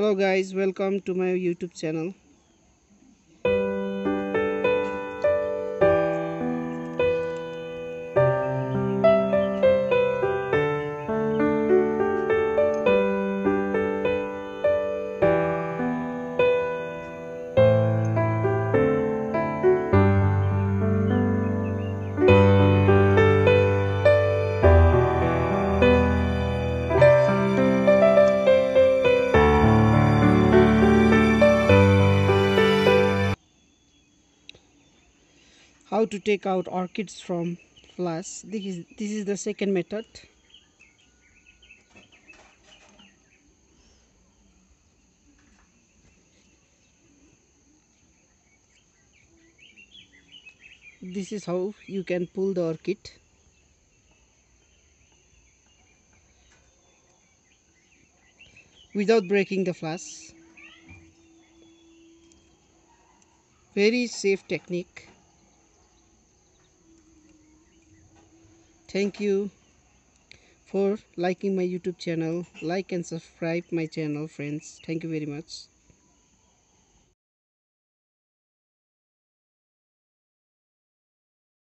Hello guys, welcome to my YouTube channel. How to take out orchids from flask. This is the second method. This is how you can pull the orchid. Without breaking the flask. Very safe technique. Thank you for liking my YouTube channel. Like and subscribe my channel, friends. Thank you very much.